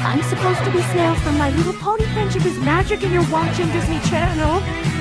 I'm supposed to be Snails from My Little Pony Friendship is Magic and you're watching Disney Channel.